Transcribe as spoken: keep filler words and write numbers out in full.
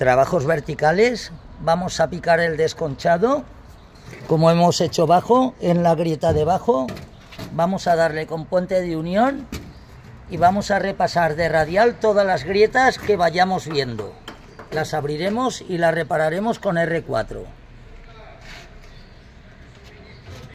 trabajos verticales, vamos a picar el desconchado, como hemos hecho abajo, en la grieta de abajo, vamos a darle con puente de unión y vamos a repasar de radial todas las grietas que vayamos viendo. Las abriremos y las repararemos con erre cuatro.